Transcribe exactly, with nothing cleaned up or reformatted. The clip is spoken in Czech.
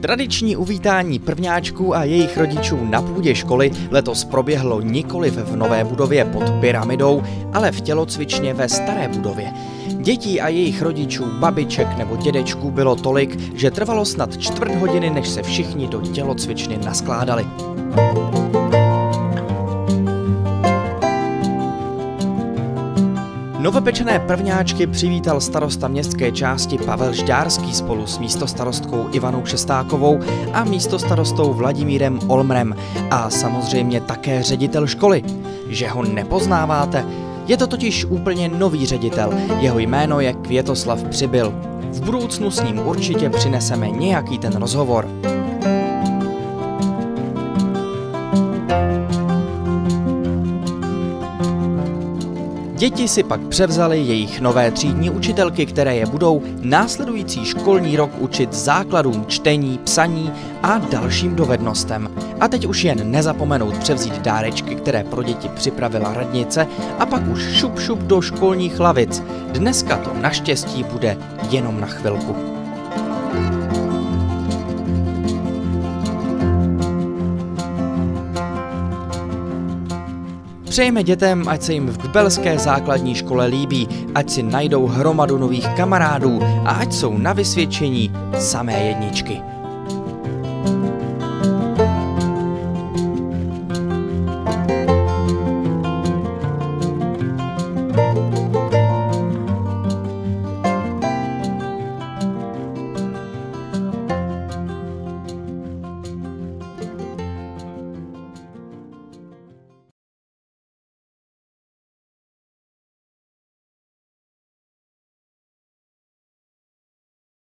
Tradiční uvítání prvňáčků a jejich rodičů na půdě školy letos proběhlo nikoliv v nové budově pod pyramidou, ale v tělocvičně ve staré budově. Dětí a jejich rodičů, babiček nebo dědečků bylo tolik, že trvalo snad čtvrt hodiny, než se všichni do tělocvičny naskládali. Novopečené prvňáčky přivítal starosta městské části Pavel Žďárský spolu s místostarostkou Ivanou Šestákovou a místostarostou Vladimírem Olmrem a samozřejmě také ředitel školy. Že ho nepoznáváte? Je to totiž úplně nový ředitel, jeho jméno je Květoslav Přibyl. V budoucnu s ním určitě přineseme nějaký ten rozhovor. Děti si pak převzaly jejich nové třídní učitelky, které je budou následující školní rok učit základům čtení, psaní a dalším dovednostem. A teď už jen nezapomenout převzít dárečky, které pro děti připravila radnice, a pak už šup šup do školních lavic. Dneska to naštěstí bude jenom na chvilku. Přejeme dětem, ať se jim v Kbelské základní škole líbí, ať si najdou hromadu nových kamarádů a ať jsou na vysvědčení samé jedničky.